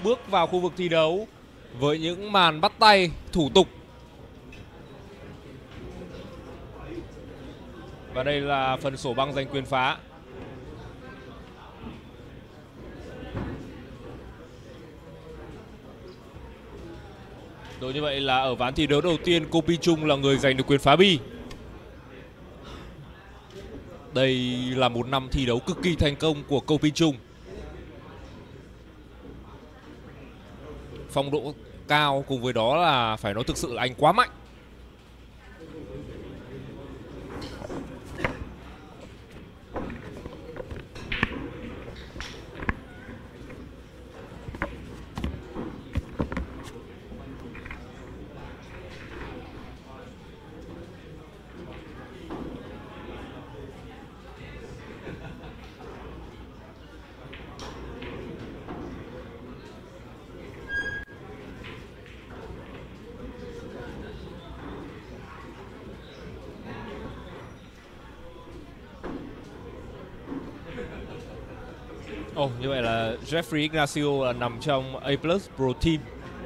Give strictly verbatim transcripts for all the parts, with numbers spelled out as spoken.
bước vào khu vực thi đấu với những màn bắt tay thủ tục. Và đây là phần sổ băng giành quyền phá. Đối như vậy là ở ván thi đấu đầu tiên, Kopi Chung là người giành được quyền phá bi. Đây là một năm thi đấu cực kỳ thành công của Kopi Chung. Phong độ cao cùng với đó là phải nói thực sự là anh quá mạnh. Ồ, oh, như vậy là Jeffrey Ignacio là nằm trong A Plus Pro Team.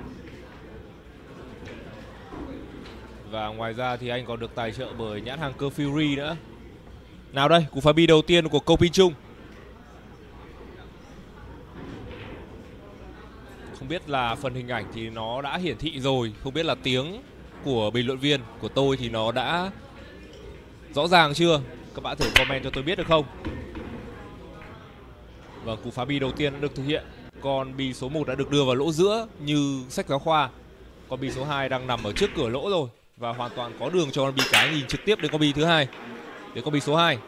Và ngoài ra thì anh còn được tài trợ bởi nhãn hàng cơ Fury nữa. Nào đây, cú phá bi đầu tiên của Kopi Chung. Không biết là phần hình ảnh thì nó đã hiển thị rồi, không biết là tiếng của bình luận viên của tôi thì nó đã rõ ràng chưa? Các bạn thử comment cho tôi biết được không? Và cú phá bi đầu tiên đã được thực hiện. Con bi số một đã được đưa vào lỗ giữa như sách giáo khoa. Con bi số hai đang nằm ở trước cửa lỗ rồi và hoàn toàn có đường cho con bi cái nhìn trực tiếp đến con bi thứ hai. Đến con bi số hai.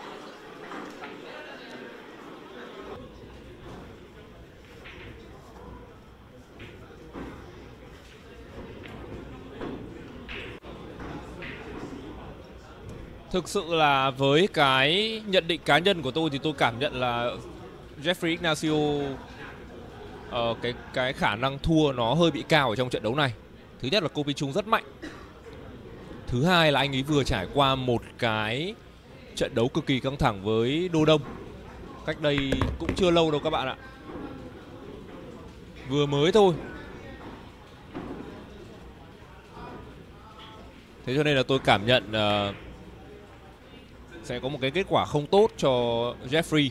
Thực sự là với cái nhận định cá nhân của tôi thì tôi cảm nhận là Jeffrey Ignacio uh, cái cái khả năng thua nó hơi bị cao ở trong trận đấu này. Thứ nhất là Kopi Chung rất mạnh. Thứ hai là anh ấy vừa trải qua một cái trận đấu cực kỳ căng thẳng với Đô Đông. Cách đây cũng chưa lâu đâu các bạn ạ. Vừa mới thôi. Thế cho nên là tôi cảm nhận uh, sẽ có một cái kết quả không tốt cho Jeffrey.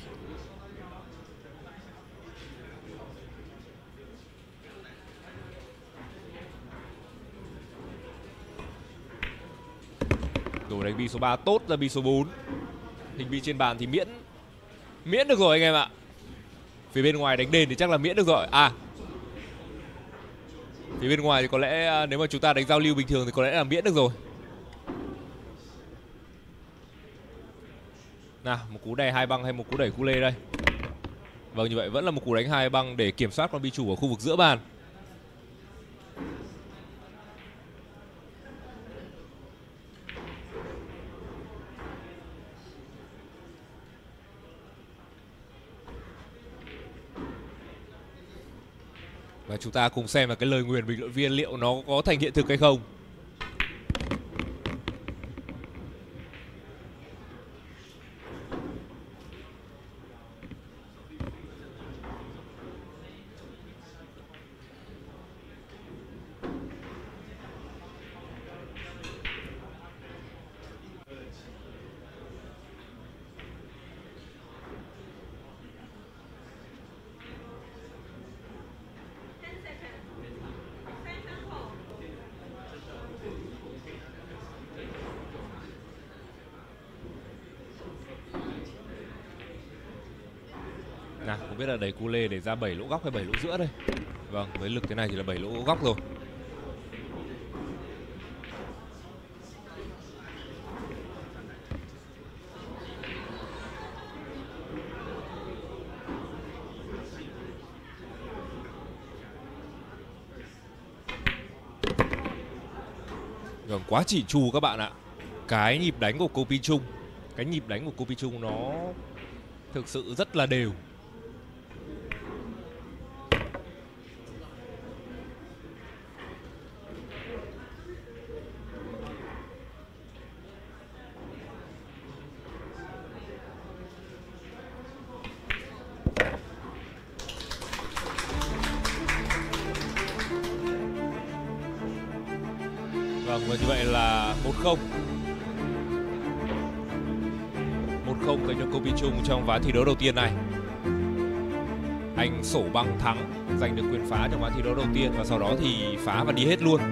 Rồi đánh bi số ba tốt ra bi số bốn. Hình bi trên bàn thì miễn Miễn được rồi anh em ạ. Phía bên ngoài đánh đền thì chắc là miễn được rồi. À, phía bên ngoài thì có lẽ nếu mà chúng ta đánh giao lưu bình thường thì có lẽ là miễn được rồi. Nào, một cú đè hai băng hay một cú đẩy cu lê đây. Vâng, như vậy vẫn là một cú đánh hai băng để kiểm soát con bi chủ ở khu vực giữa bàn. Và chúng ta cùng xem là cái lời nguyền bình luận viên liệu nó có thành hiện thực hay không. Nào, không biết là đẩy cu lê để ra bảy lỗ góc hay bảy lỗ giữa đây. Vâng, với lực thế này thì là bảy lỗ góc rồi. Vâng, quá chỉn chu các bạn ạ. Cái nhịp đánh của Kopi Chung, cái nhịp đánh của Kopi Chung nó thực sự rất là đều. Vâng, và như vậy là một không. một không dành cho Ko Bin-chung trong ván thi đấu đầu tiên này. Anh sổ băng thắng, giành được quyền phá trong ván thi đấu đầu tiên và sau đó thì phá và đi hết luôn.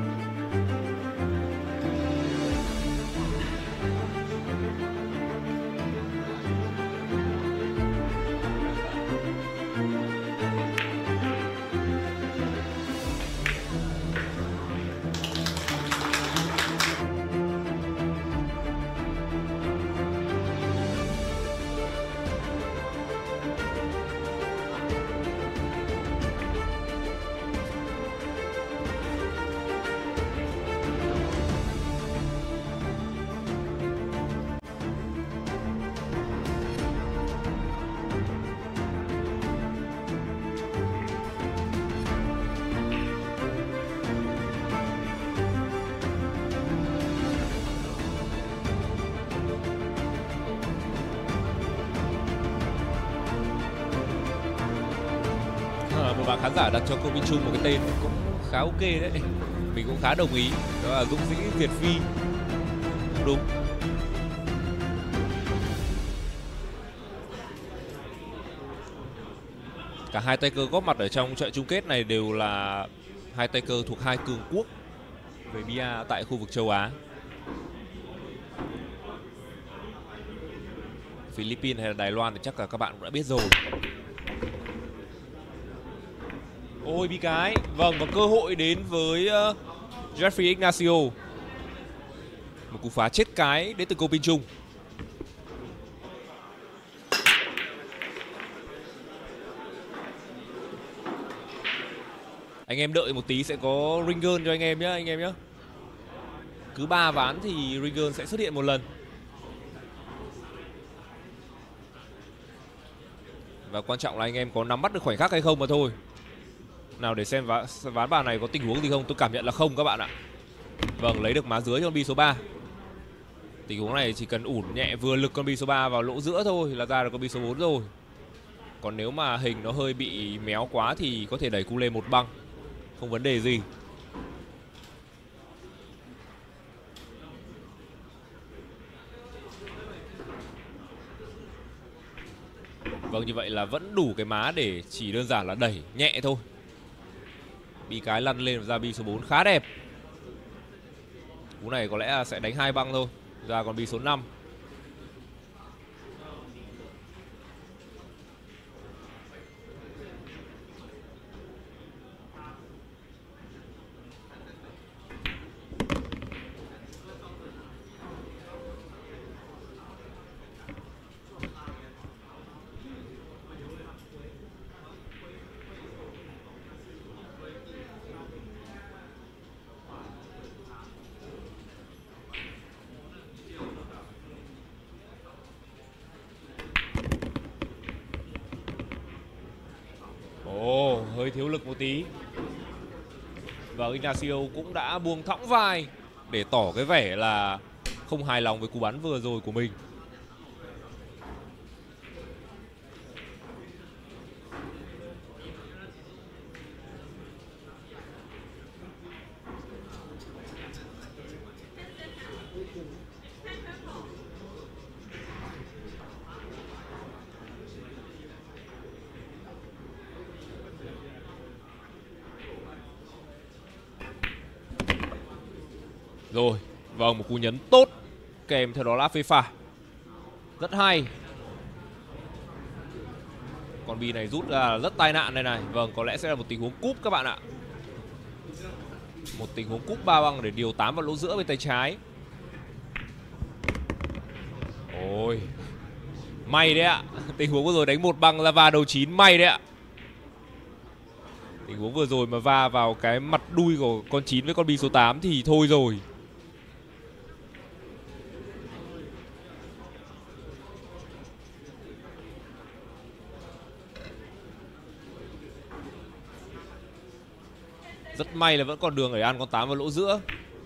Một bạn khán giả đặt cho Ko Bin-chung một cái tên cũng khá ok đấy, mình cũng khá đồng ý, đó là Dũng Sĩ Việt Phi. Đúng. Cả hai tay cơ góp mặt ở trong trận chung kết này đều là hai tay cơ thuộc hai cường quốc về bia tại khu vực châu Á. Philippines hay là Đài Loan thì chắc là các bạn cũng đã biết rồi. Ôi bị cái. Vâng, và cơ hội đến với uh, Jeffrey Ignacio. Một cú phá chết cái đến từ Ko Bin-chung. Anh em đợi một tí sẽ có Ringon cho anh em nhé, anh em nhé. Cứ ba ván thì Ringon sẽ xuất hiện một lần. Và quan trọng là anh em có nắm bắt được khoảnh khắc hay không mà thôi. Nào để xem ván, ván bàn này có tình huống gì không. Tôi cảm nhận là không các bạn ạ. Vâng, lấy được má dưới cho con bi số ba. Tình huống này chỉ cần ủn nhẹ vừa lực con bi số ba vào lỗ giữa thôi là ra được con bi số bốn rồi. Còn nếu mà hình nó hơi bị méo quá thì có thể đẩy cu lên một băng, không vấn đề gì. Vâng, như vậy là vẫn đủ cái má để chỉ đơn giản là đẩy nhẹ thôi. Bị cái lăn lên và ra bi số bốn khá đẹp. Cú này có lẽ là sẽ đánh hai băng thôi, ra còn bi số năm. Ồ, hơi thiếu lực một tí. Và Ignacio cũng đã buông thõng vai để tỏ cái vẻ là không hài lòng với cú bắn vừa rồi của mình. Rồi, vâng, một cú nhấn tốt kèm theo đó là phê phạt. Rất hay. Con bi này rút ra rất tai nạn này này. Vâng, có lẽ sẽ là một tình huống cúp các bạn ạ. Một tình huống cúp ba băng để điều tám vào lỗ giữa bên tay trái. Ôi, may đấy ạ. Tình huống vừa rồi đánh một băng ra va đầu chín, may đấy ạ. Tình huống vừa rồi mà va vào cái mặt đuôi của con chín với con bi số tám thì thôi rồi. Rất may là vẫn còn đường để ăn con tám vào lỗ giữa.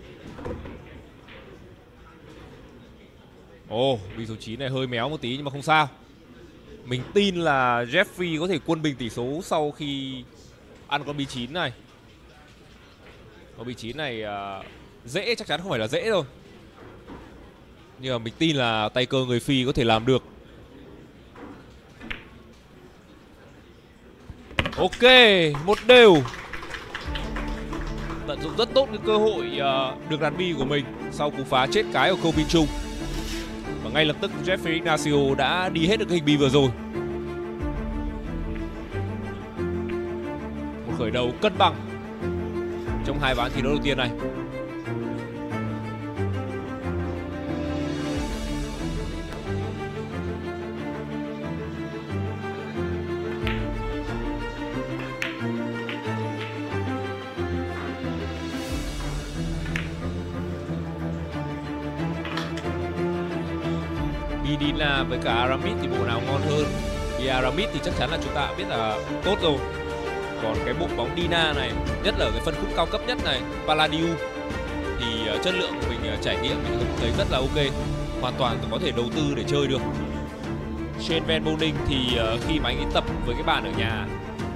Ồ, oh, bi số chín này hơi méo một tí nhưng mà không sao. Mình tin là Jeffrey có thể quân bình tỷ số sau khi ăn con bi chín này. Con bi chín này uh, Dễ chắc chắn không phải là dễ đâu, nhưng mà mình tin là tay cơ người Phi có thể làm được. Ok, một đều. Tận dụng rất tốt cái cơ hội uh, được đàn bi của mình sau cú phá chết cái của Kobe Chung. Và ngay lập tức Jeffrey Ignacio đã đi hết được cái hình bi vừa rồi. Một khởi đầu cân bằng trong hai ván thi đấu đầu tiên này. Medina với cả Aramid thì bộ nào ngon hơn? Vì Aramid thì chắc chắn là chúng ta biết là tốt rồi. Còn cái bộ bóng Dina này, nhất là ở cái phân khúc cao cấp nhất này, Palladium, thì uh, chất lượng của mình uh, trải nghiệm mình thấy rất là ok, hoàn toàn có thể đầu tư để chơi được. Shane Van Boening thì uh, khi mà anh ấy tập với cái bàn ở nhà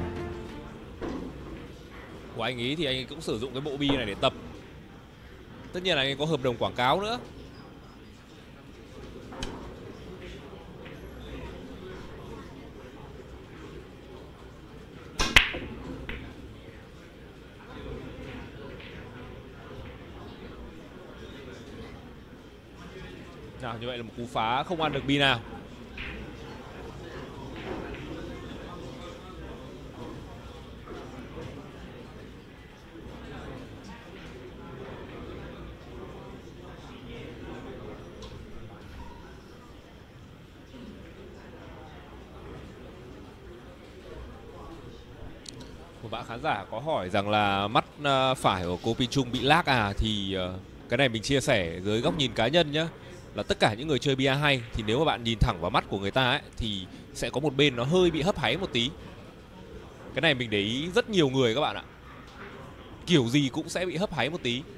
của anh ấy thì anh ấy cũng sử dụng cái bộ bi này để tập. Tất nhiên là anh ấy có hợp đồng quảng cáo nữa. Nào, như vậy là một cú phá không ăn được bi nào. Một bạn khán giả có hỏi rằng là mắt phải của Kobe Chung bị lag à, thì cái này mình chia sẻ dưới góc nhìn cá nhân nhé. Là tất cả những người chơi bia hay thì nếu mà bạn nhìn thẳng vào mắt của người ta ấy, thì sẽ có một bên nó hơi bị hấp háy một tí. Cái này mình để ý rất nhiều người các bạn ạ. Kiểu gì cũng sẽ bị hấp háy một tí.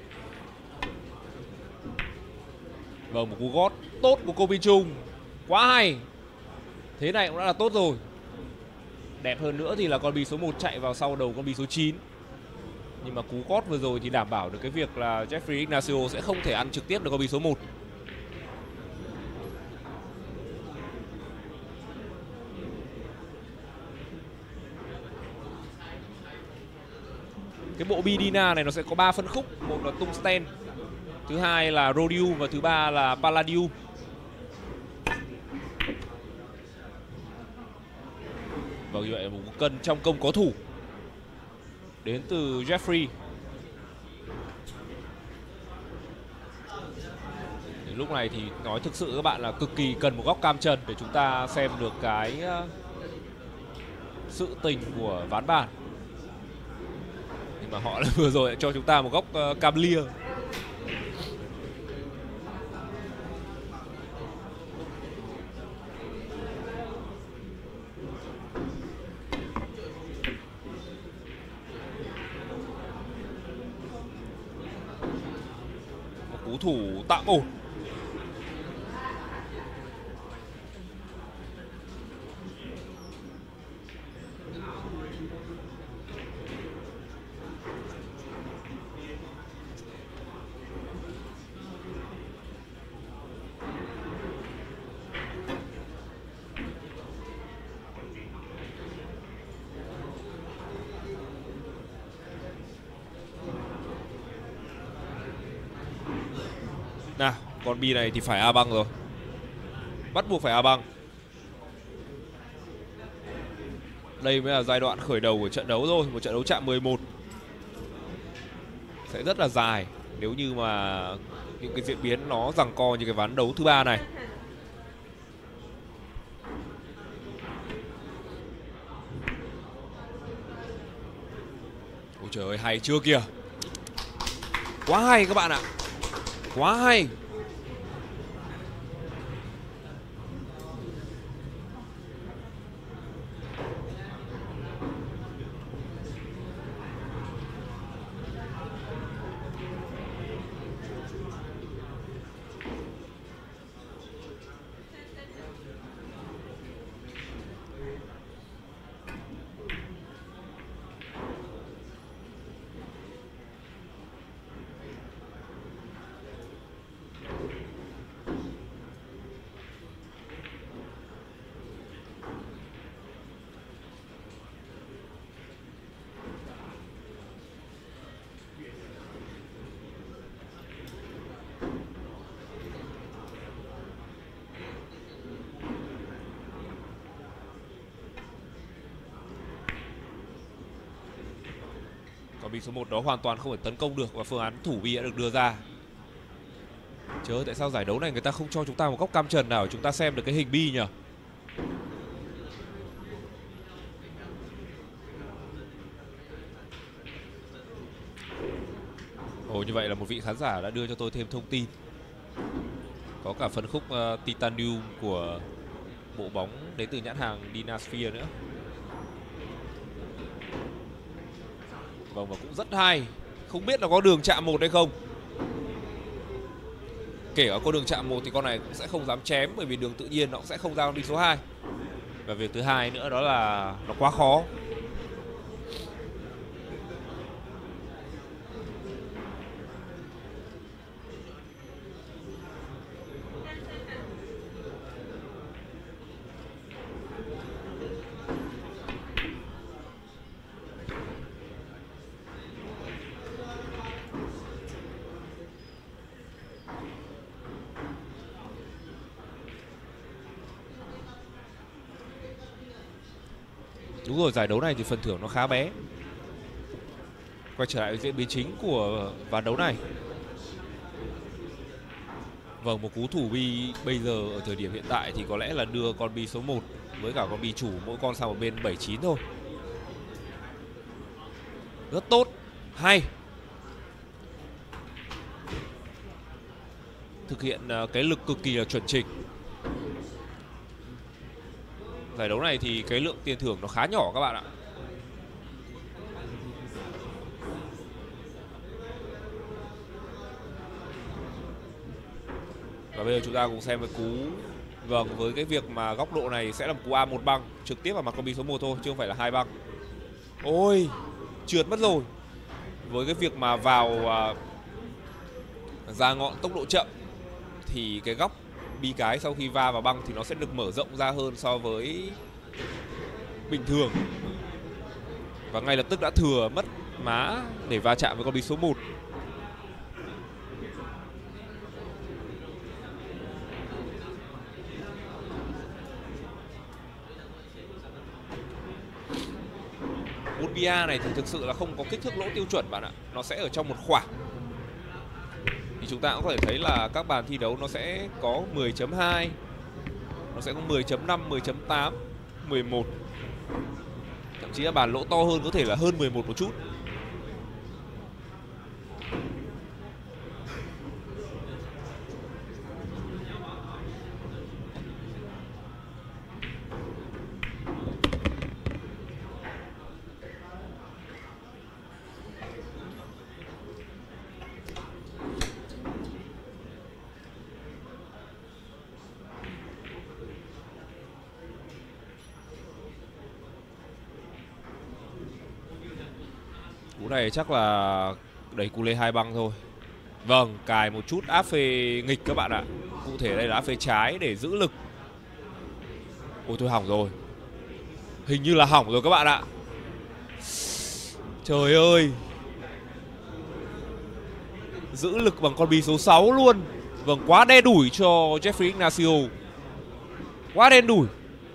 Vâng, một cú gót tốt của Kobe Chung. Quá hay. Thế này cũng đã là tốt rồi. Đẹp hơn nữa thì là con bi số một chạy vào sau đầu con bi số chín. Nhưng mà cú gót vừa rồi thì đảm bảo được cái việc là Jeffrey Ignacio sẽ không thể ăn trực tiếp được con bi số một. Cái bộ bi Dina này nó sẽ có ba phân khúc. Một là Tungsten, thứ hai là Rhodium và thứ ba là Palladium. Và như vậy là một cân trong công có thủ đến từ Jeffrey. Đến lúc này thì nói thực sự các bạn là cực kỳ cần một góc cam trần để chúng ta xem được cái sự tình của ván bàn. Nhưng mà họ vừa rồi lại cho chúng ta một góc uh, cam lia. Một cú thủ tạm ổn. Nào, con bi này thì phải A băng rồi. Bắt buộc phải A băng. Đây mới là giai đoạn khởi đầu của trận đấu rồi. Một trận đấu chạm mười một sẽ rất là dài nếu như mà những cái diễn biến nó giằng co như cái ván đấu thứ ba này. Ôi trời ơi, hay chưa kìa. Quá hay các bạn ạ. Quá hay. Con bi số một đó hoàn toàn không thể tấn công được và phương án thủ bi đã được đưa ra. Trời ơi, tại sao giải đấu này người ta không cho chúng ta một góc cam trần nào để chúng ta xem được cái hình bi nhỉ? Ồ, như vậy là một vị khán giả đã đưa cho tôi thêm thông tin. Có cả phân khúc uh, Titanium của bộ bóng đến từ nhãn hàng Dynasphere nữa. Vâng, và cũng rất hay. Không biết là có đường chạm một hay không. Kể cả có đường chạm một thì con này cũng sẽ không dám chém, bởi vì đường tự nhiên nó cũng sẽ không ra con bi số hai. Và việc thứ hai nữa đó là nó quá khó. Đúng rồi, giải đấu này thì phần thưởng nó khá bé. Quay trở lại diễn biến chính của ván đấu này. Vâng, một cú thủ bi bây giờ ở thời điểm hiện tại thì có lẽ là đưa con bi số một với cả con bi chủ mỗi con sang một bên bảy chín thôi. Rất tốt, hay. Thực hiện cái lực cực kỳ là chuẩn chỉnh. Giải đấu này thì cái lượng tiền thưởng nó khá nhỏ các bạn ạ. Và bây giờ chúng ta cùng xem cái cú. Vâng, với cái việc mà góc độ này sẽ là một cú A một băng trực tiếp vào mặt con bi số một thôi, chứ không phải là hai băng. Ôi, trượt mất rồi. Với cái việc mà vào uh, ra ngọn tốc độ chậm thì cái góc bi cái sau khi va vào băng thì nó sẽ được mở rộng ra hơn so với bình thường. Và ngay lập tức đã thừa mất má để va chạm với con bi số một. Một bia này thì thực sự là không có kích thước lỗ tiêu chuẩn bạn ạ. Nó sẽ ở trong một khoảng. Thì chúng ta cũng có thể thấy là các bàn thi đấu nó sẽ có mười chấm hai, nó sẽ có mười chấm năm, mười chấm tám, mười một. Thậm chí là bàn lỗ to hơn có thể là hơn mười một một chút. Cú này chắc là đẩy cú lê hai băng thôi. Vâng, cài một chút áp phê nghịch các bạn ạ. Cụ thể đây là áp phê trái để giữ lực. Ôi tôi hỏng rồi. Hình như là hỏng rồi các bạn ạ. Trời ơi. Giữ lực bằng con bi số sáu luôn. Vâng, quá đen đủi cho Jeffrey Ignacio. Quá đen đủi.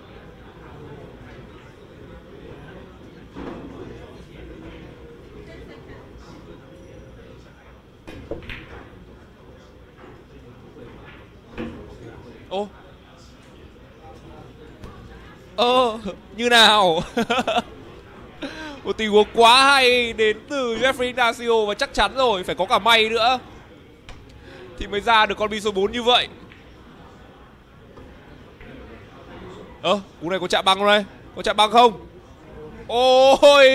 Ô. Ơ, như nào? Một tình huống quá hay đến từ Jeffrey Ignacio. Và chắc chắn rồi, phải có cả may nữa thì mới ra được con bi số bốn như vậy. Ơ, à, cú này có chạm băng không đây? Có chạm băng không? Ôi,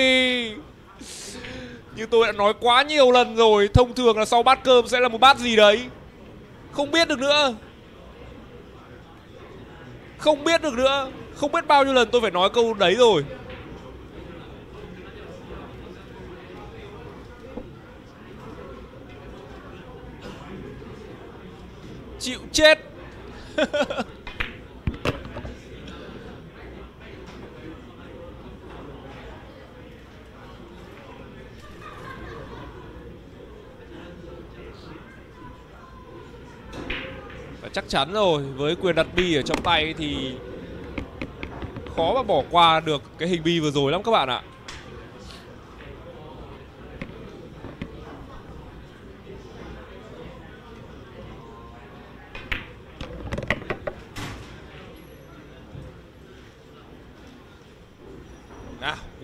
như tôi đã nói quá nhiều lần rồi, thông thường là sau bát cơm sẽ là một bát gì đấy. Không biết được nữa. Không biết được nữa. Không biết bao nhiêu lần tôi phải nói câu đấy rồi. Chịu chết. Và chắc chắn rồi, với quyền đặt bi ở trong tay thì khó mà bỏ qua được cái hình bi vừa rồi lắm các bạn ạ.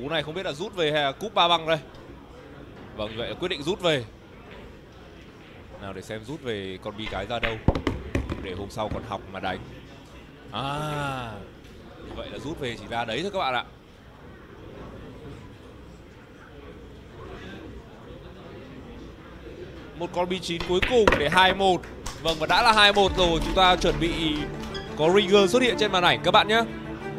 Cú này không biết là rút về hay là cúp ba băng đây. Vâng, vậy là quyết định rút về. Nào để xem rút về con bi cái ra đâu, để hôm sau còn học mà đánh. À, như vậy là rút về chỉ ra đấy thôi các bạn ạ. Một con bi chín cuối cùng để hai một. Vâng, và đã là hai một rồi. Chúng ta chuẩn bị có Rigger xuất hiện trên màn ảnh các bạn nhé.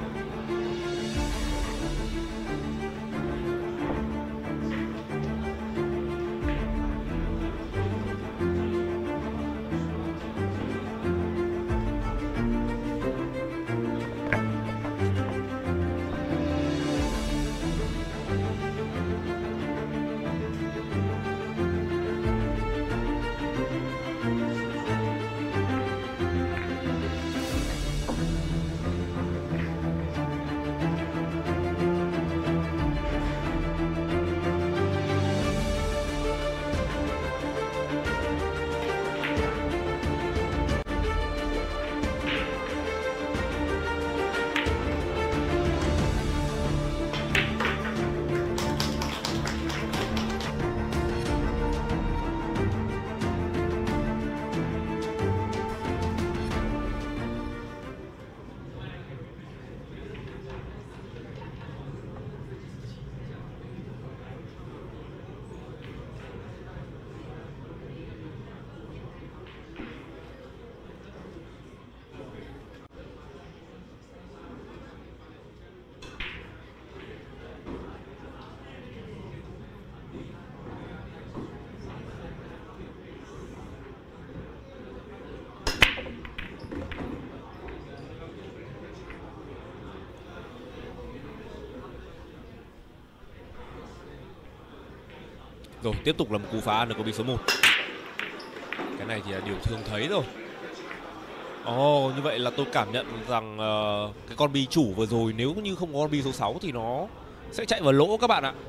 Rồi, tiếp tục là một cú phá ăn được con bi số một. Cái này thì là điều thường thấy rồi. Ồ, oh, như vậy là tôi cảm nhận rằng uh, cái con bi chủ vừa rồi nếu như không có con bi số sáu thì nó sẽ chạy vào lỗ các bạn ạ.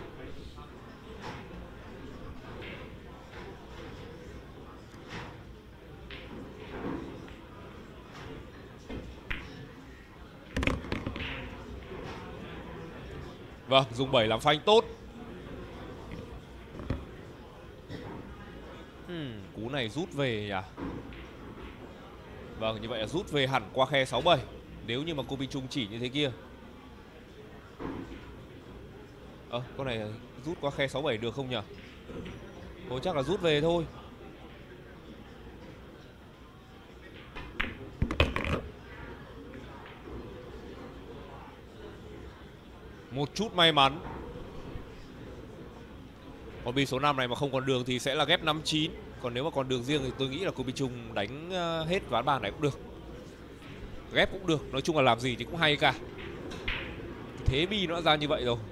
Vâng, dùng bảy làm phanh tốt. Hmm, cú này rút về nhỉ? Vâng, như vậy là rút về hẳn qua khe sáu bảy. Nếu như mà cô bi trung chỉ như thế kia. Ờ, à, con này rút qua khe sáu bảy được không nhỉ? Thôi chắc là rút về thôi. Một chút may mắn. Con bi số năm này mà không còn đường thì sẽ là ghép năm chín. Còn nếu mà còn đường riêng thì tôi nghĩ là cô bi trung đánh hết ván bàn này cũng được. Ghép cũng được, nói chung là làm gì thì cũng hay cả. Thế bi nó đã ra như vậy rồi.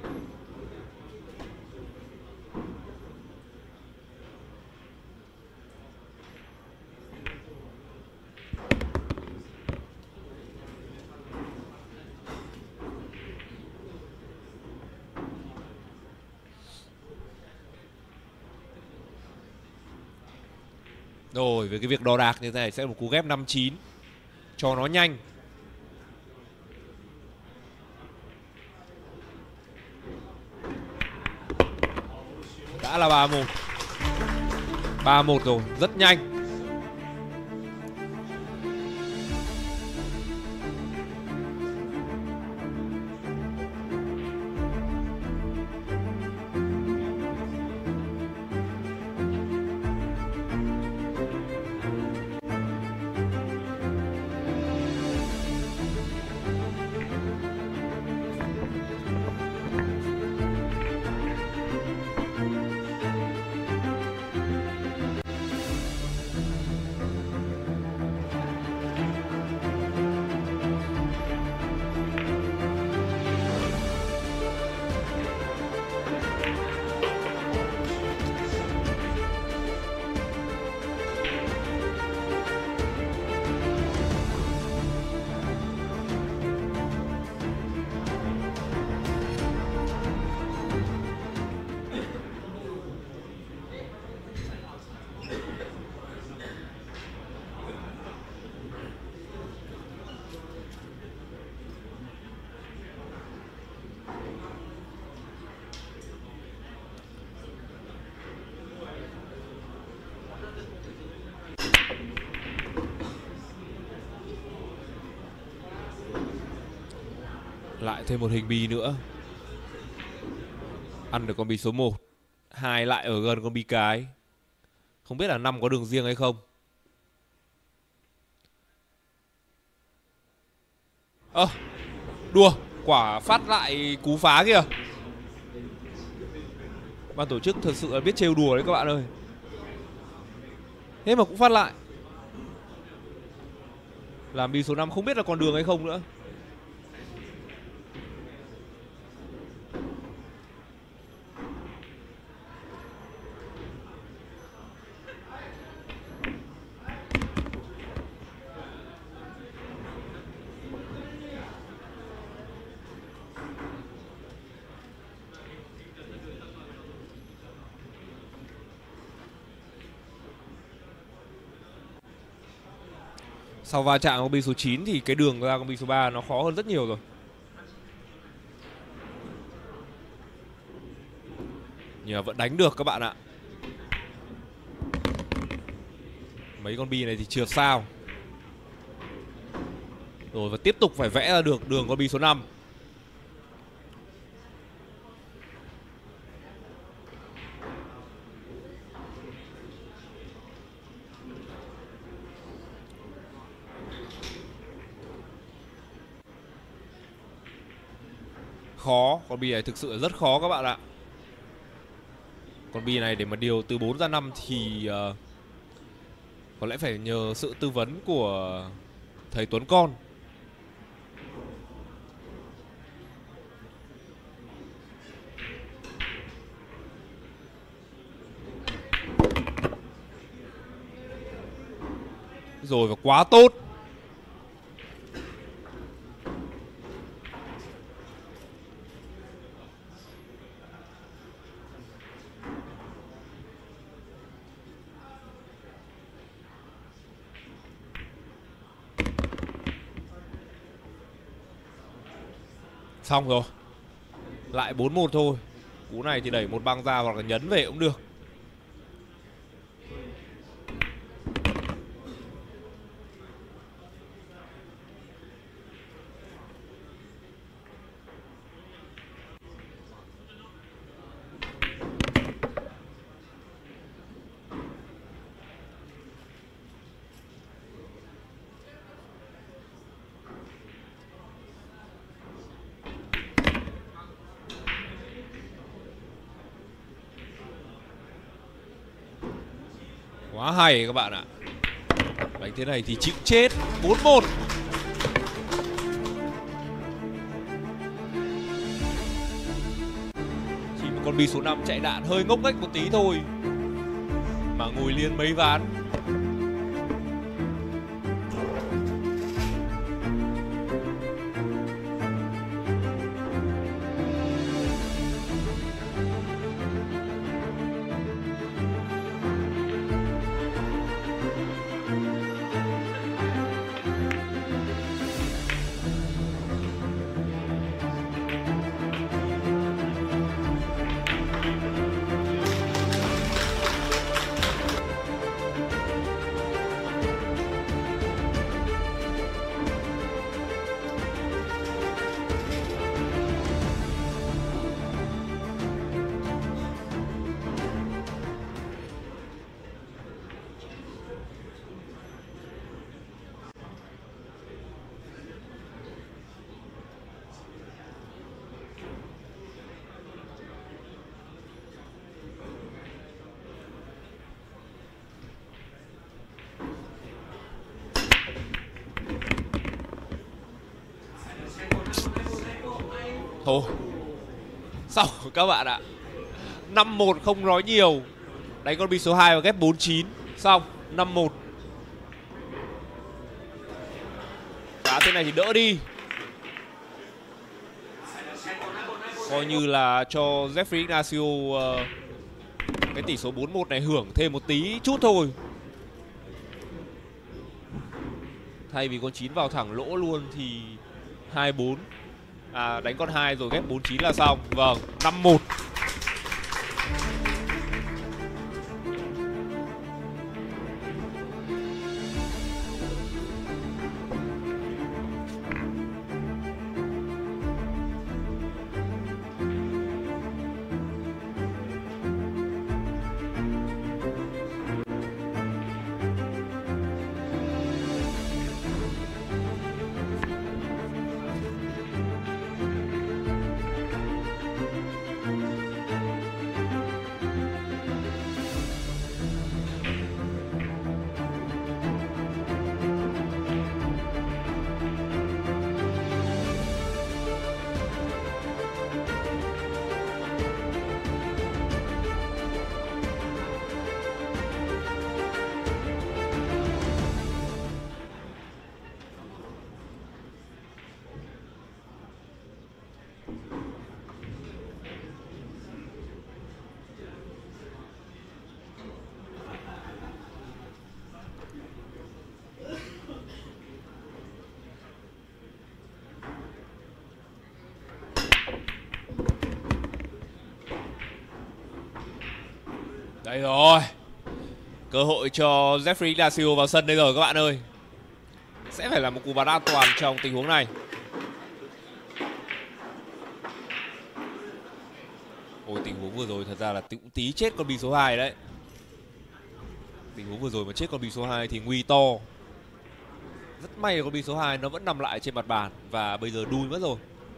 Rồi, về cái việc đo đạc như thế này sẽ là một cú ghép năm chín cho nó nhanh. Đã là ba một. ba một rồi, rất nhanh. Lại thêm một hình bi nữa. Ăn được con bi số một. Hai lại ở gần con bi cái. Không biết là năm có đường riêng hay không. Ơ à, đùa. Quả phát lại cú phá kìa. Ban tổ chức thật sự là biết trêu đùa đấy các bạn ơi. Thế mà cũng phát lại. Làm bi số năm không biết là còn đường hay không nữa. Sau va chạm con bi số chín thì cái đường ra con bi số ba nó khó hơn rất nhiều rồi. Nhưng vẫn đánh được các bạn ạ. Mấy con bi này thì trượt sao. Rồi và tiếp tục phải vẽ ra được đường con bi số năm. Khó, con bi này thực sự rất khó các bạn ạ. Con bi này để mà điều từ bốn ra năm thì uh, có lẽ phải nhờ sự tư vấn của thầy Tuấn Con. Rồi và quá tốt. Xong rồi. Lại bốn một thôi. Cú này thì đẩy một băng ra hoặc là nhấn về cũng được. Quá hay các bạn ạ. Đánh thế này thì chịu chết. Bốn một. Chỉ một con bi số năm chạy đạn hơi ngốc nghếch một tí thôi mà ngồi liền mấy ván. Thôi. Xong các bạn ạ. Năm một không nói nhiều. Đánh con bi số hai và ghép bốn chín. Xong. Năm một. Cá thế này thì đỡ đi. Coi như là cho Jeffrey Ignacio uh, cái tỷ số bốn một này hưởng thêm một tí chút thôi. Thay vì con chín vào thẳng lỗ luôn thì hai bốn. À, đánh con hai rồi ghép bốn chín là xong. Vâng, năm một. Đây rồi. Cơ hội cho Jeffrey Ignacio vào sân đây rồi các bạn ơi. Sẽ phải là một cú bắn an toàn trong tình huống này. Ôi, tình huống vừa rồi thật ra là cũng tí chết con bi số hai đấy. Tình huống vừa rồi mà chết con bi số hai thì nguy to. Rất may là con bi số hai nó vẫn nằm lại trên mặt bàn và bây giờ đuôi mất rồi.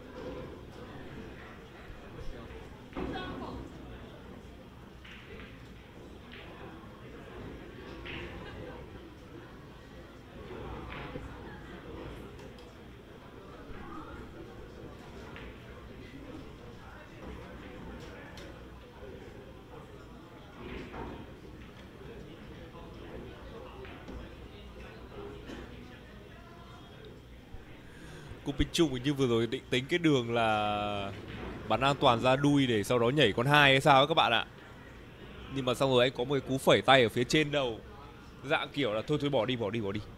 Cú Pinh Trung hình như vừa rồi định tính cái đường là bắn an toàn ra đuôi để sau đó nhảy con hai hay sao ấy các bạn ạ. Nhưng mà xong rồi anh có một cái cú phẩy tay ở phía trên đầu, dạng kiểu là thôi thôi bỏ đi bỏ đi bỏ đi.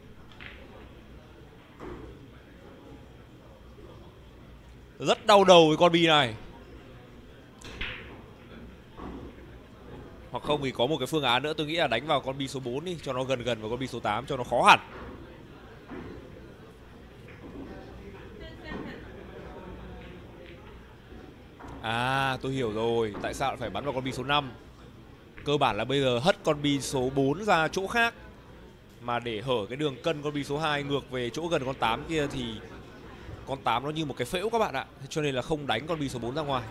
Rất đau đầu với con bi này. Hoặc không thì có một cái phương án nữa, tôi nghĩ là đánh vào con bi số bốn đi, cho nó gần gần vào con bi số tám cho nó khó hẳn. À, tôi hiểu rồi, tại sao lại phải bắn vào con bi số năm. Cơ bản là bây giờ hất con bi số bốn ra chỗ khác, mà để hở cái đường cân con bi số hai ngược về chỗ gần con tám kia thì con tám nó như một cái phễu các bạn ạ. Cho nên là không đánh con bi số bốn ra ngoài.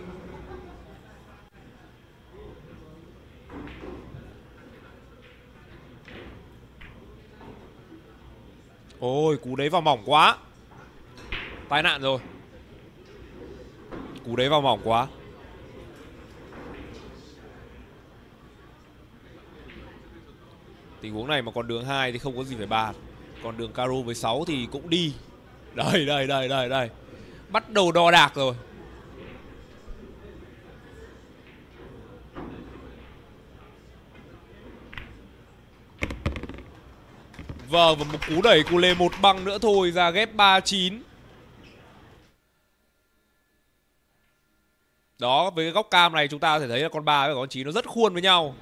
Ôi, cú đấy vào mỏng quá. Tai nạn rồi. Cú đấy vào mỏng quá. Tình huống này mà còn đường hai thì không có gì phải bàn. Còn đường caro với sáu thì cũng đi. Đây, đây, đây, đây, đây. Bắt đầu đo đạc rồi. Vâng, và một cú đẩy cú lê một băng nữa thôi, ra ghép ba chín. Đó, với cái góc cam này chúng ta có thể thấy là con ba với con chín nó rất khuôn với nhau.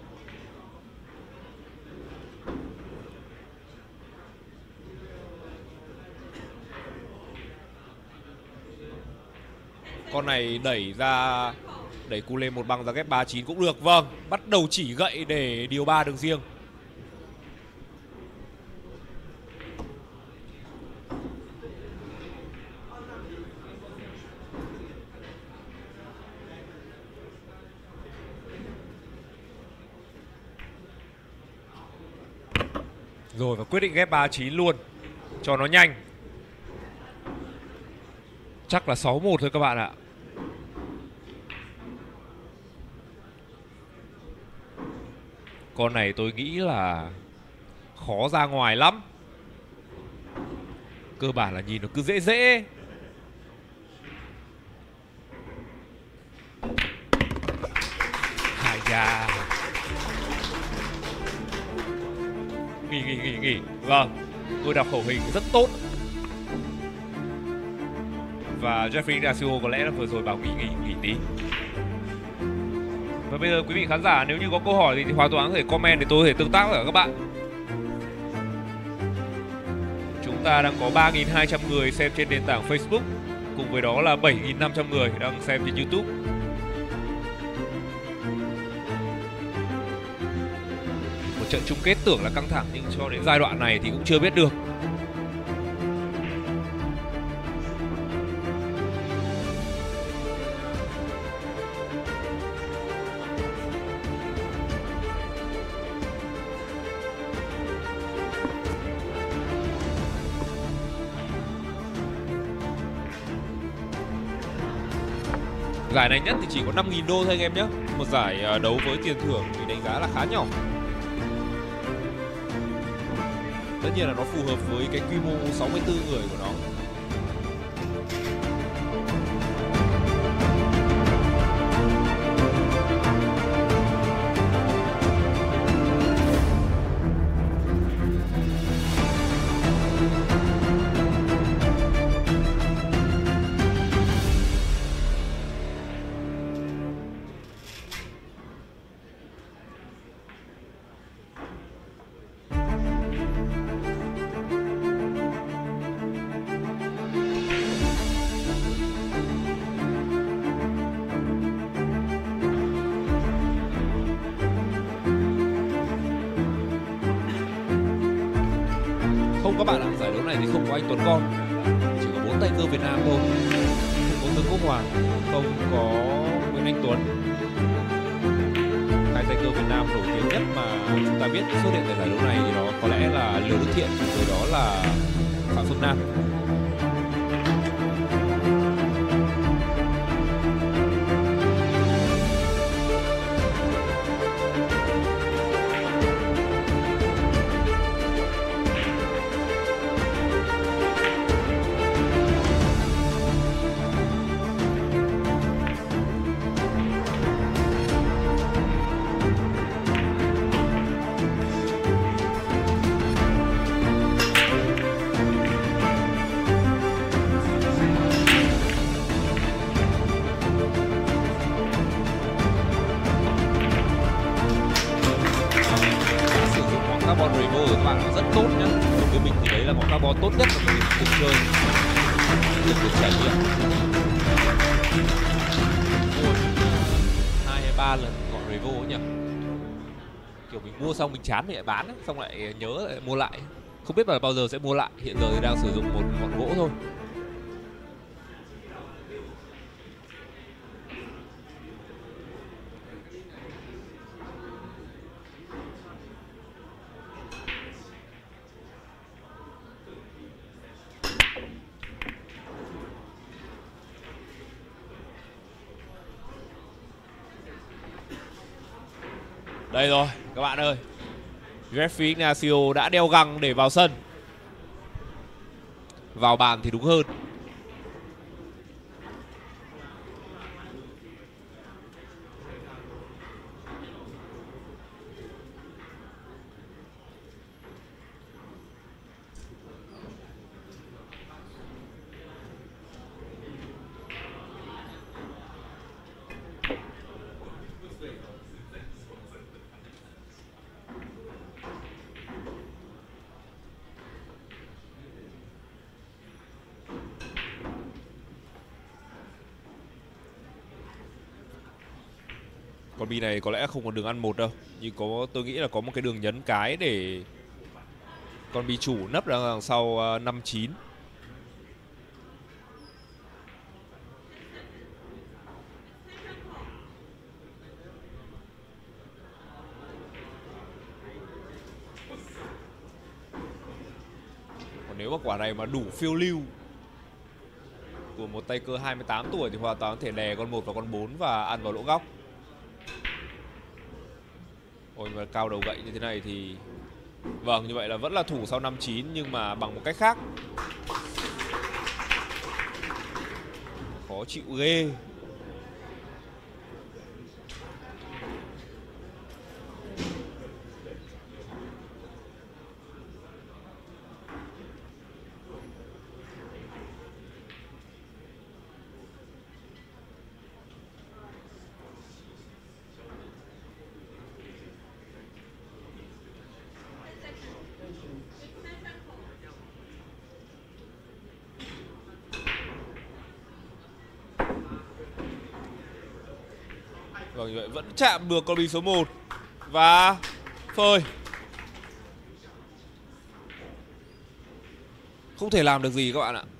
Con này đẩy ra, đẩy cú lên một băng ra ghép ba chín cũng được. Vâng, bắt đầu chỉ gậy để điều ba đường riêng. Rồi, và quyết định ghép ba chín luôn cho nó nhanh. Chắc là sáu một thôi các bạn ạ. Con này tôi nghĩ là khó ra ngoài lắm. Cơ bản là nhìn nó cứ dễ dễ. Hải da. Nghỉ nghỉ nghỉ nghỉ. Vâng, tôi đọc khẩu hình rất tốt. Và Jeffrey Ignacio có lẽ là vừa rồi bảo nghỉ nghỉ nghỉ tí. Và bây giờ quý vị khán giả nếu như có câu hỏi thì, thì hoàn toàn có thể comment để tôi có thể tương tác với các bạn. Chúng ta đang có ba nghìn hai trăm người xem trên nền tảng Facebook, cùng với đó là bảy nghìn năm trăm người đang xem trên YouTube. Một trận chung kết tưởng là căng thẳng nhưng cho đến giai đoạn này thì cũng chưa biết được. Giải này nhất thì chỉ có năm nghìn đô thôi anh em nhé. Một giải đấu với tiền thưởng thì đánh giá là khá nhỏ. Tất nhiên là nó phù hợp với cái quy mô sáu mươi tư người của nó. các bạn ạ. Giải đấu này thì không có anh Tuấn Con, chỉ có bốn tay cơ Việt Nam thôi. Không có Dương Quốc Hoàng, không có Nguyễn Anh Tuấn. Hai tay cơ Việt Nam nổi tiếng nhất mà chúng ta biết xuất hiện tại giải đấu này thì đó có lẽ là Liều Đức Thiện, rồi đó là Phạm Phương Nam. Carbon Revo của các bạn là rất tốt nhá. Đối với mình thì đấy là món carbon tốt nhất mà mình từng chơi, từng được trải nghiệm. Ôi, hai hay ba lần ngọn Revo ấy nhỉ. Kiểu mình mua xong mình chán thì lại bán ấy, xong lại nhớ lại mua lại. Không biết là bao giờ sẽ mua lại. Hiện giờ thì đang sử dụng một ngọn gỗ thôi. Đây rồi các bạn ơi, Jeffrey Ignacio đã đeo găng để vào sân. Vào bàn thì đúng hơn. Con bi này có lẽ không còn đường ăn một đâu, nhưng có tôi nghĩ là có một cái đường nhấn cái để con bi chủ nấp ra đằng sau năm chín. Còn nếu mà quả này mà đủ phiêu lưu của một tay cơ hai mươi tám tuổi thì hoàn toàn có thể đè con một và con bốn và ăn vào lỗ góc. Ôi mà cao đầu gậy như thế này thì vâng, như vậy là vẫn là thủ sau năm chín nhưng mà bằng một cách khác. Khó chịu ghê. Vâng, như vậy vẫn chạm được con bi số một và phơi. Không thể làm được gì các bạn ạ.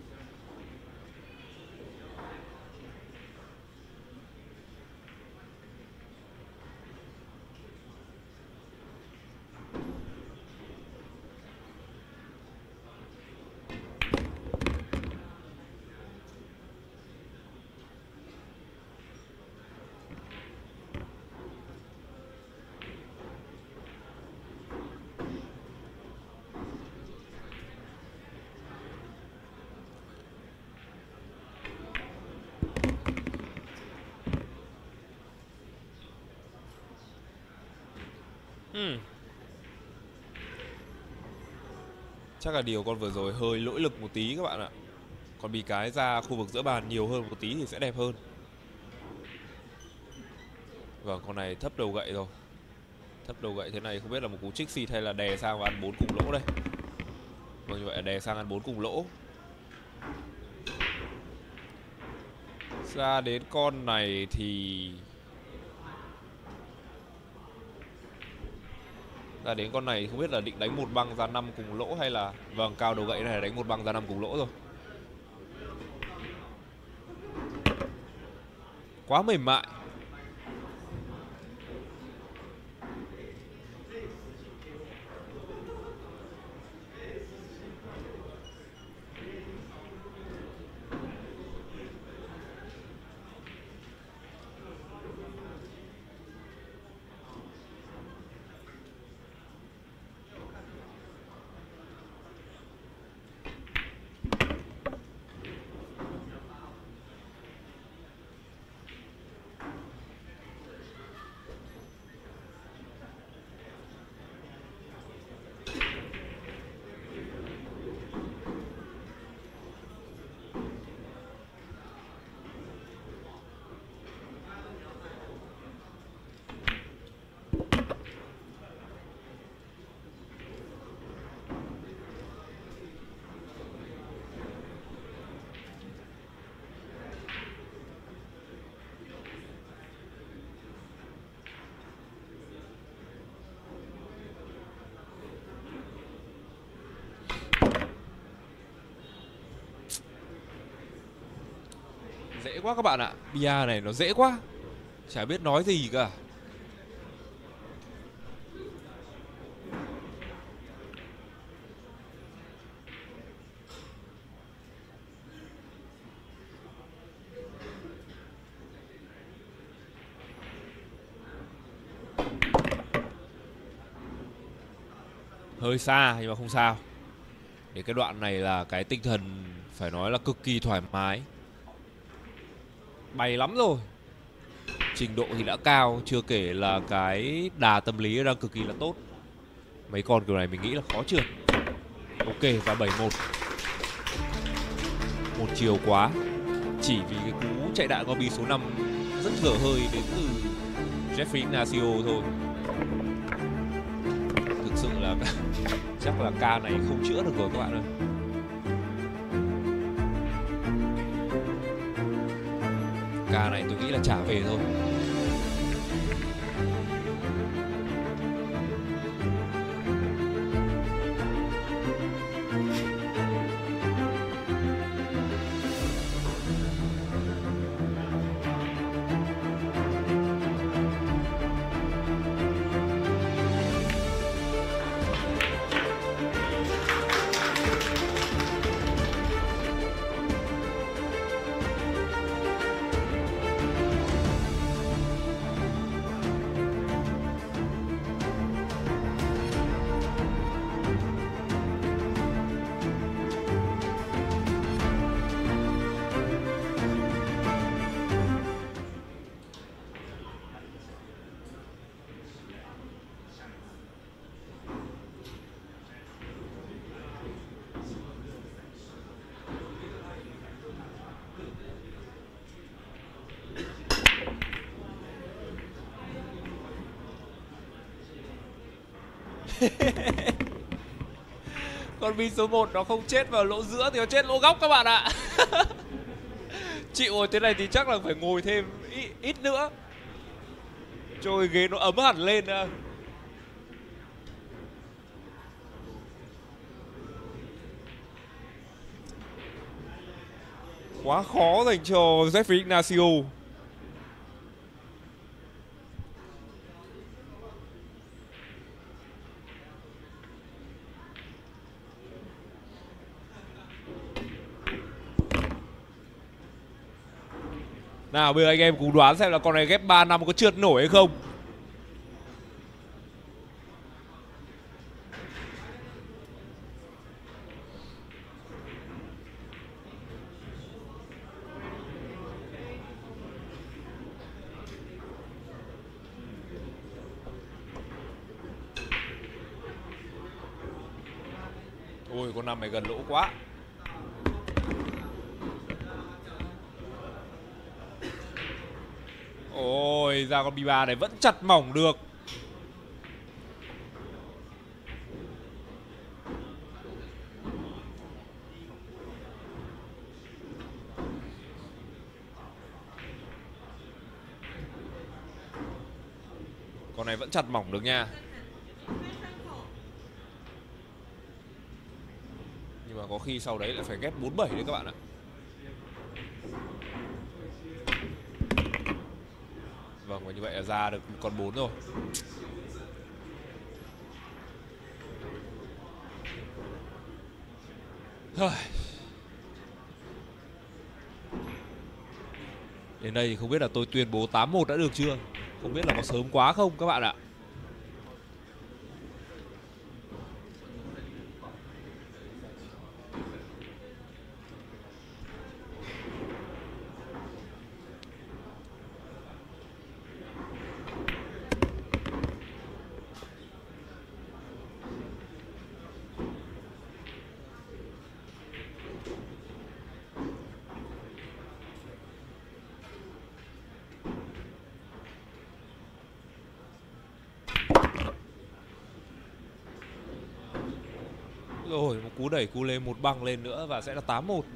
Hmm. Chắc là điều con vừa rồi hơi lỗi lực một tí các bạn ạ. Còn bị cái ra khu vực giữa bàn nhiều hơn một tí thì sẽ đẹp hơn. Vâng, con này thấp đầu gậy rồi. Thấp đầu gậy thế này không biết là một cú trích xịt hay là đè sang và ăn bốn cùng lỗ đây. Vâng, như vậy là đè sang ăn bốn cùng lỗ. Ra đến con này thì Ra đến con này không biết là định đánh một băng ra năm cùng lỗ hay là vâng, cao đầu gậy này là đánh một băng ra năm cùng lỗ rồi. Quá mềm mại. Dễ quá các bạn ạ. Bia này nó dễ quá, chả biết nói gì cả. Hơi xa nhưng mà không sao. Để cái đoạn này là cái tinh thần phải nói là cực kỳ thoải mái. Bay lắm rồi. Trình độ thì đã cao, chưa kể là cái đà tâm lý đang cực kỳ là tốt. Mấy con kiểu này mình nghĩ là khó trượt. Ok, và bảy một. Một chiều quá. Chỉ vì cái cú chạy đại Gobi số năm rất dở hơi đến từ Jeffrey Ignacio thôi. Thực sự là chắc là ca này không chữa được rồi các bạn ơi. Ca này tôi nghĩ là trả về thôi. Con bi số một nó không chết vào lỗ giữa thì nó chết lỗ góc các bạn ạ. Chịu rồi, thế này thì chắc là phải ngồi thêm ít, ít nữa. Trời, ghế nó ấm hẳn lên. Quá khó dành cho Jeffrey Ignacio. Nào bây giờ anh em cùng đoán xem là con này ghép ba năm có trượt nổi hay không. Ôi con năm này gần lỗ quá. Ôi ra con bi ba này vẫn chặt mỏng được. Con này vẫn chặt mỏng được nha. Nhưng mà có khi sau đấy lại phải ghép bốn bảy đấy các bạn ạ. Vâng, và như vậy là ra được con bốn rồi. Đến đây thì không biết là tôi tuyên bố tám một đã được chưa? Không biết là có sớm quá không các bạn ạ. Rồi, một cú đẩy cú lên một băng lên nữa và sẽ là tám một.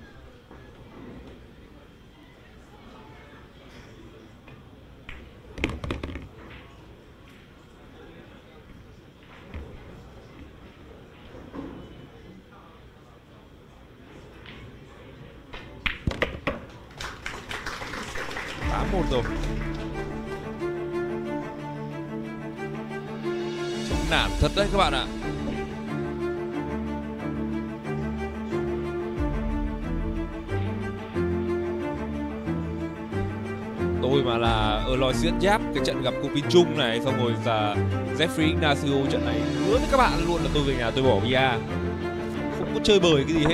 tám một rồi. Nản thật đấy các bạn ạ. Tôi mà là Aloysius Giáp cái trận gặp Cupin Chung này, xong rồi là Jeffrey Ignacio trận này, hứa với các bạn luôn là tôi về nhà tôi bỏ bia, không có chơi bời cái gì hết.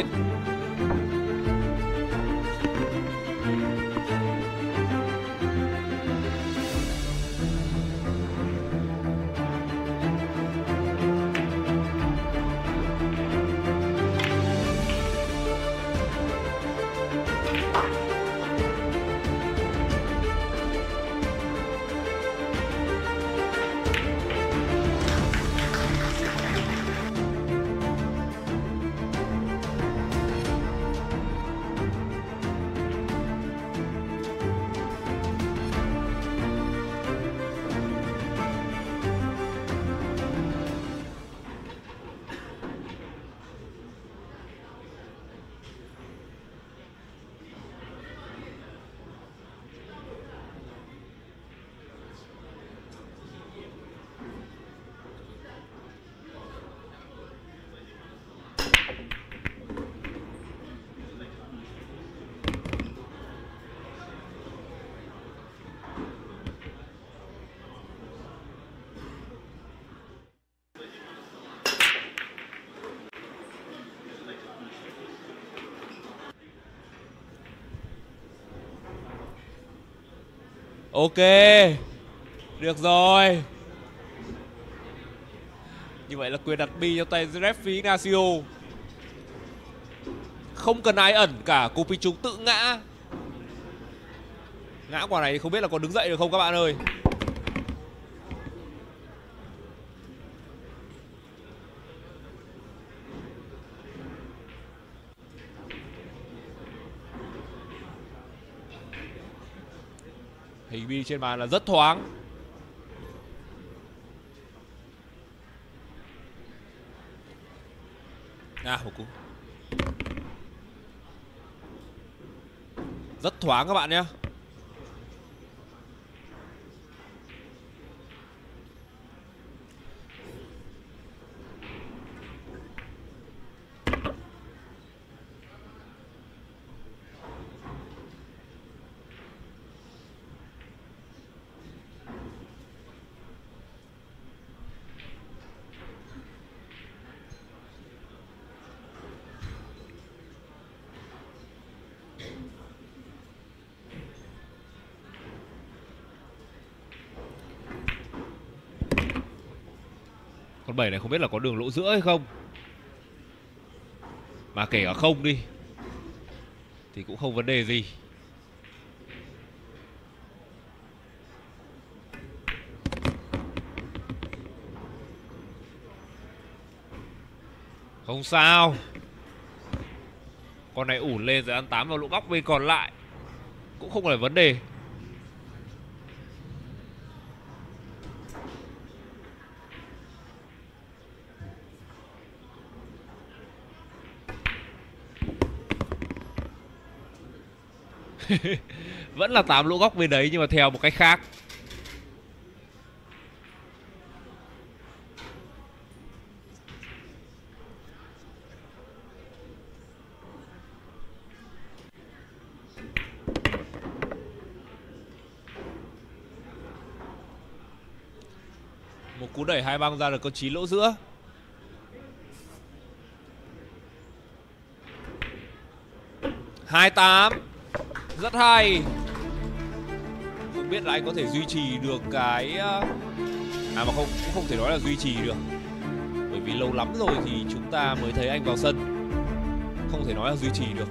Ok, được rồi. Như vậy là quyền đặt bi trong tay Jeffrey Ignacio. Không cần ai ẩn cả, Cupin Chung tự ngã. Ngã quả này thì không biết là còn đứng dậy được không các bạn ơi. Hình bi trên bàn là rất thoáng. À, một cú rất thoáng các bạn nhé. Con bảy này không biết là có đường lỗ giữa hay không. Mà kể cả không đi thì cũng không vấn đề gì. Không sao. Con này ủn lên rồi ăn tám vào lỗ góc bên còn lại cũng không phải vấn đề. Vẫn là tám lỗ góc bên đấy nhưng mà theo một cách khác. Một cú đẩy hai băng ra được có chín lỗ giữa. hai tám. Rất hay. Không biết là anh có thể duy trì được cái... À mà không, cũng không thể nói là duy trì được. Bởi vì lâu lắm rồi thì chúng ta mới thấy anh vào sân. Không thể nói là duy trì được.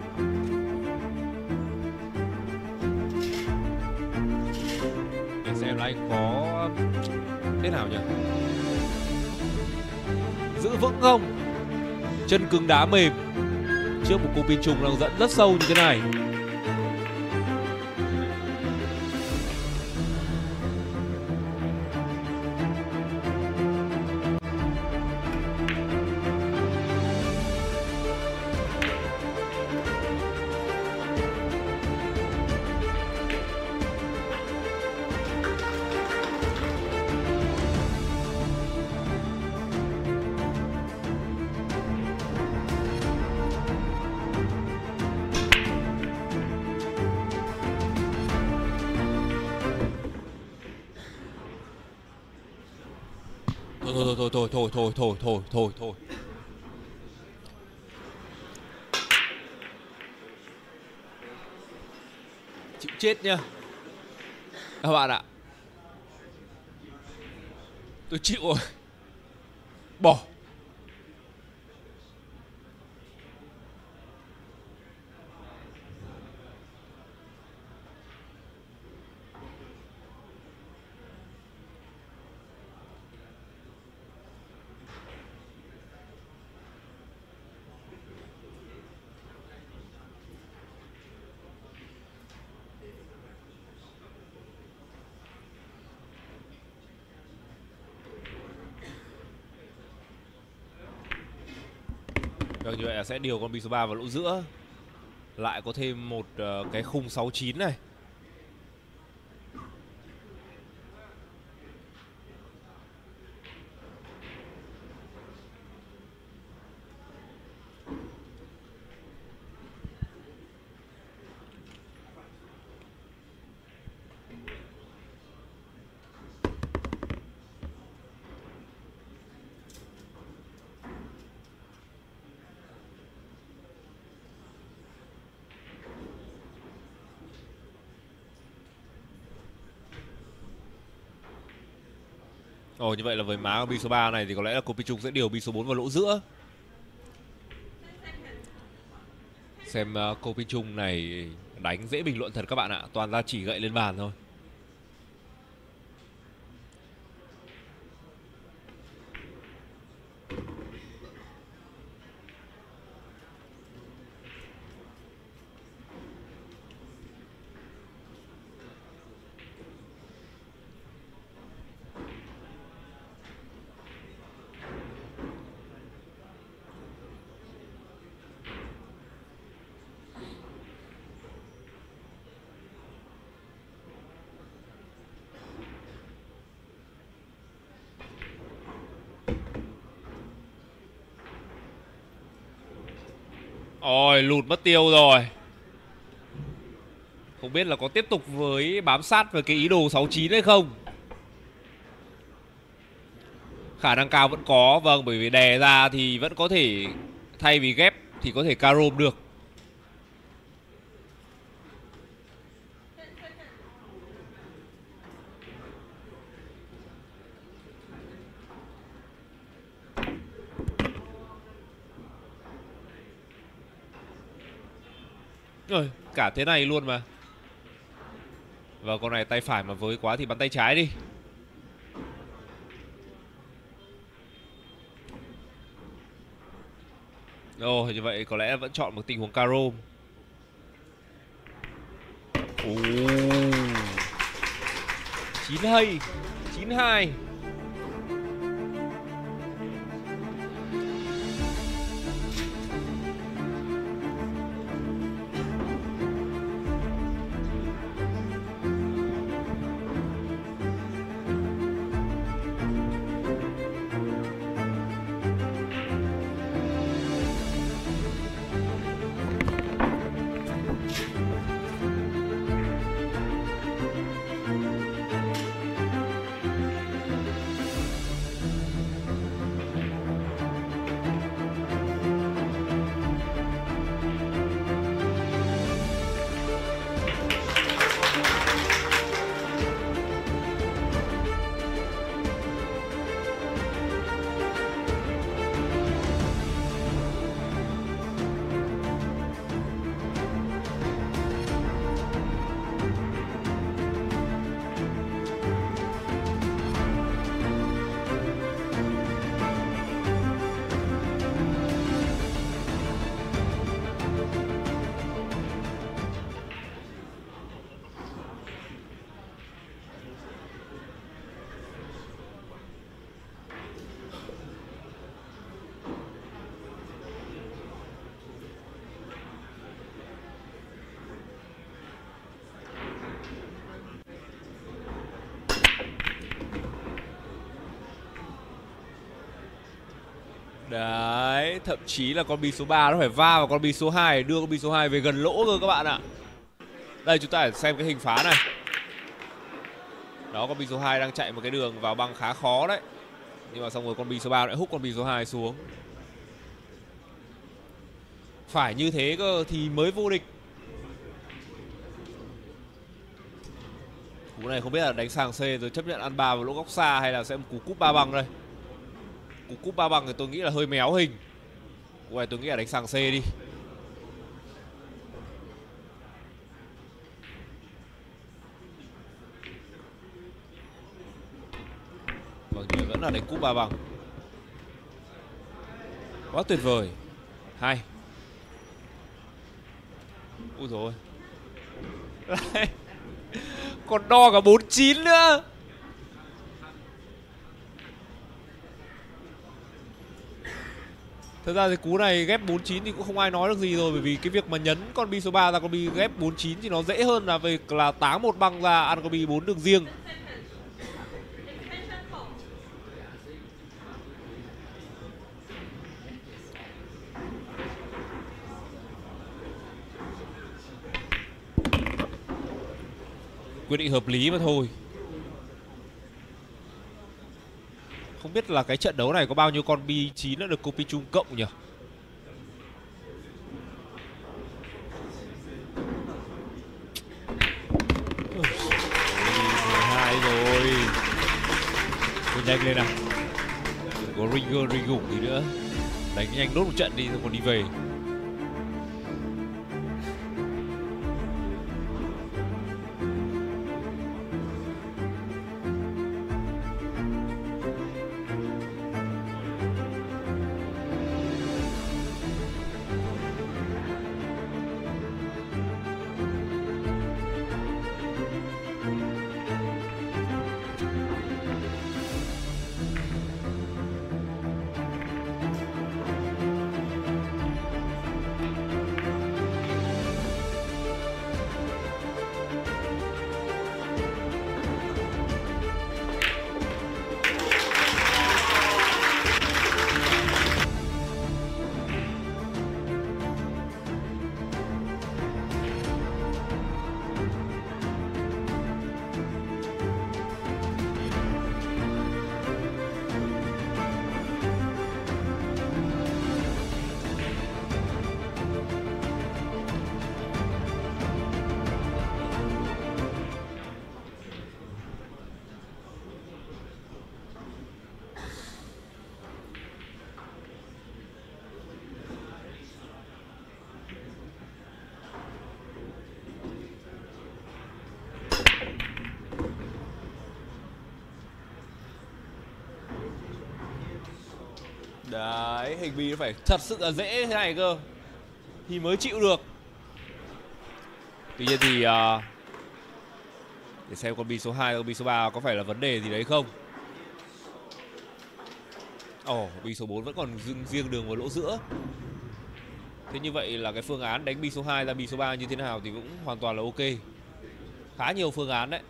Để xem là anh có... thế nào nhỉ? Giữ vững không? Chân cứng đá mềm. Trước một cú pin trùng đang dẫn rất sâu như thế này. Thôi thôi thôi thôi thôi thôi thôi thôi thôi. Chịu chết nhá các bạn ạ. Tôi chịu rồi. Bỏ. Vâng, như vậy là sẽ điều con bi số ba vào lỗ giữa. Lại có thêm một uh, cái khung sáu chín này. Ồ, như vậy là với má của bi số ba này thì có lẽ là cục pi trùng sẽ điều bi số bốn vào lỗ giữa. Xem uh, cô pi trùng này đánh dễ bình luận thật các bạn ạ. Toàn ra chỉ gậy lên bàn thôi. Ôi, lụt mất tiêu rồi. Không biết là có tiếp tục với bám sát với cái ý đồ sáu chín hay không. Khả năng cao vẫn có. Vâng, bởi vì đè ra thì vẫn có thể, thay vì ghép thì có thể carom được. Rồi, cả thế này luôn mà. Và con này tay phải mà với quá thì bắn tay trái đi. Ồ, như vậy có lẽ vẫn chọn một tình huống carom. Ồ, chín hay, chín hai. Đấy, thậm chí là con bi số ba nó phải va vào con bi số hai, đưa con bi số hai về gần lỗ cơ các bạn ạ. Đây chúng ta phải xem cái hình phá này. Đó, con bi số hai đang chạy một cái đường vào băng khá khó đấy. Nhưng mà xong rồi con bi số ba lại húc con bi số hai xuống. Phải như thế cơ thì mới vô địch. Cú này không biết là đánh sàng C rồi chấp nhận ăn ba vào lỗ góc xa hay là sẽ cú cúp ba băng đây. Cú cúp ba băng thì tôi nghĩ là hơi méo hình. Cú này tôi nghĩ là đánh sàng C đi. Vâng, nhưng vẫn là đánh cúp ba băng. Quá tuyệt vời. Hay. Ui dồi ôi. Còn đo cả bốn chín nữa. Thật ra thì cú này ghép bốn chín thì cũng không ai nói được gì rồi. Bởi vì cái việc mà nhấn con bi số ba ra con bi ghép bốn chín thì nó dễ hơn là về là táng một băng ra ăn con bi bốn đường riêng. Quyết định hợp lý mà thôi. Không biết là cái trận đấu này có bao nhiêu con bi chín đã được copy chung cộng nhỉ? mười hai rồi. Thôi nhanh lên nào. Đừng có ring ring gủng gì nữa. Đánh nhanh đốt một trận đi rồi còn đi về. Đấy, hình bi nó phải thật sự là dễ thế này cơ thì mới chịu được. Tuy nhiên thì uh, để xem con bi số hai và con bi số ba có phải là vấn đề gì đấy không. Ồ, oh, bi số bốn vẫn còn riêng đường vào lỗ giữa. Thế như vậy là cái phương án đánh bi số hai ra bi số ba như thế nào thì cũng hoàn toàn là ok. Khá nhiều phương án đấy.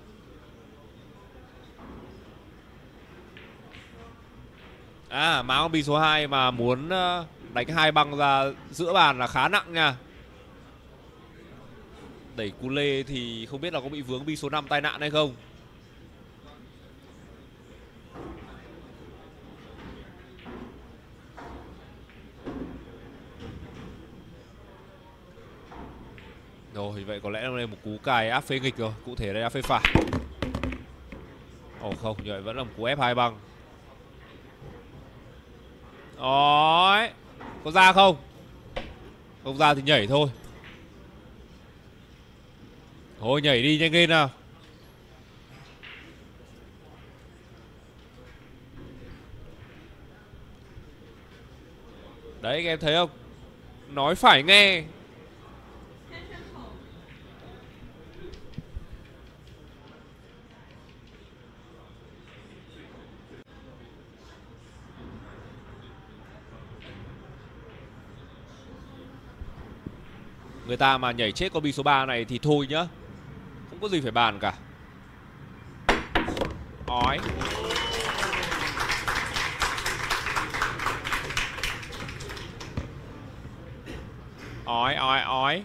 À, má con bi số hai mà muốn đánh hai băng ra giữa bàn là khá nặng nha. Đẩy cú lê thì không biết là có bị vướng bi số năm tai nạn hay không. Rồi, vậy có lẽ là đây một cú cài áp phê nghịch rồi. Cụ thể đây áp phê phải. Ồ không, như vậy vẫn là một cú ép hai băng. Đấy. Có ra không? Không ra thì nhảy thôi. Thôi nhảy đi nhanh lên nào. Đấy các em thấy không? Nói phải nghe. Người ta mà nhảy chết con bi số ba này thì thôi nhá. Không có gì phải bàn cả. Ói. Ói ói ói.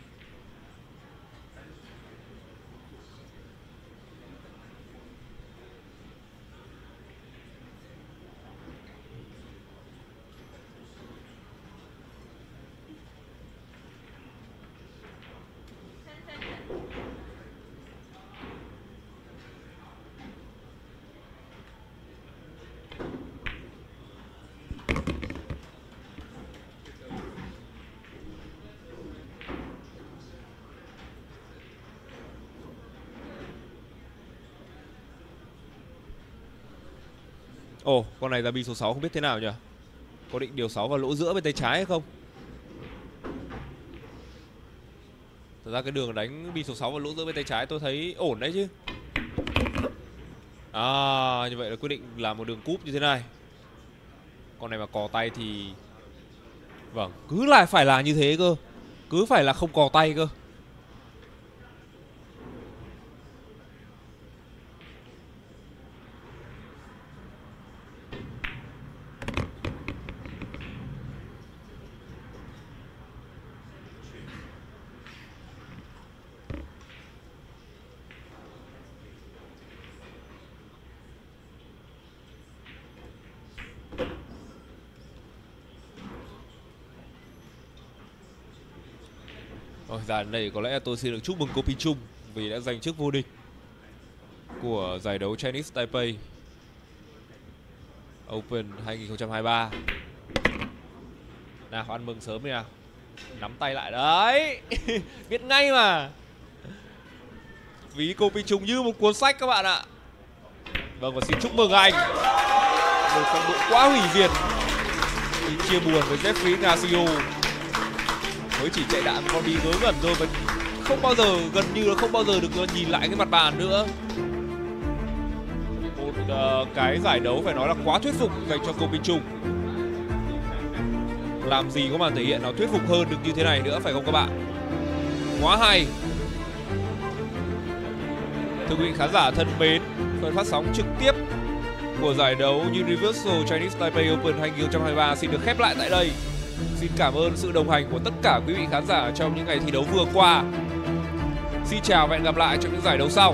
Ồ, oh, con này ra bi số sáu không biết thế nào nhỉ? Có định điều sáu vào lỗ giữa bên tay trái hay không? Thật ra cái đường đánh bi số sáu vào lỗ giữa bên tay trái tôi thấy ổn đấy chứ. À, như vậy là quyết định làm một đường cúp như thế này. Con này mà cò tay thì... Vâng, cứ lại phải là như thế cơ. Cứ phải là không cò tay cơ. Rồi, ra đến đây có lẽ tôi xin được chúc mừng cô Pin Chung vì đã giành chức vô địch của giải đấu Chinese Taipei Open hai nghìn không trăm hai mươi ba. Nào, ăn mừng sớm đi nào. Nắm tay lại đấy. Biết ngay mà. Ví cô Pin Chung như một cuốn sách các bạn ạ. Vâng, và xin chúc mừng anh. Một phong độ quá hủy diệt khi chia buồn với Jeffrey Ignacio. Mới chỉ chạy đạn con đi ngớ ngẩn rồi mà không bao giờ, gần như là không bao giờ được nhìn lại cái mặt bàn nữa. Một uh, cái giải đấu phải nói là quá thuyết phục dành cho cô Pin Chung. Làm gì có màn thể hiện nào thuyết phục hơn được như thế này nữa, phải không các bạn? Quá hay. Thưa quý vị khán giả thân mến, phần phát sóng trực tiếp của giải đấu Universal Chinese Taipei Open hai nghìn không trăm hai mươi ba xin được khép lại tại đây. Xin cảm ơn sự đồng hành của tất cả quý vị khán giả trong những ngày thi đấu vừa qua. Xin chào và hẹn gặp lại trong những giải đấu sau.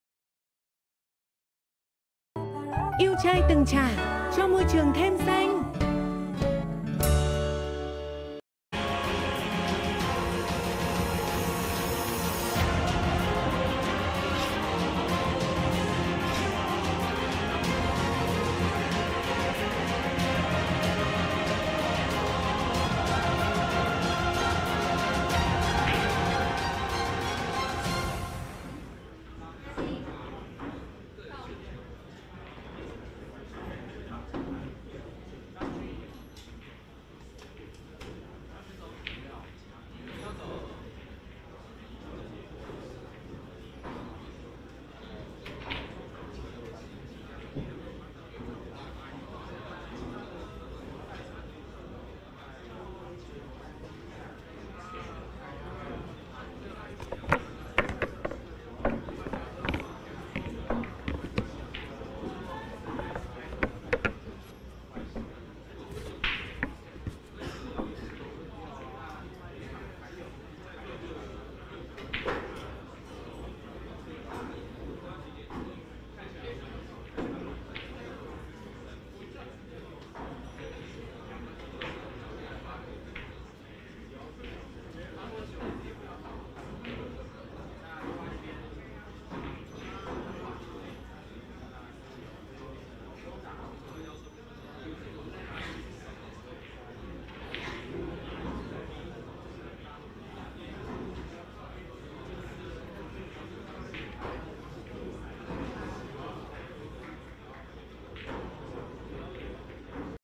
Yêu trai từng trải cho môi trường thêm xanh.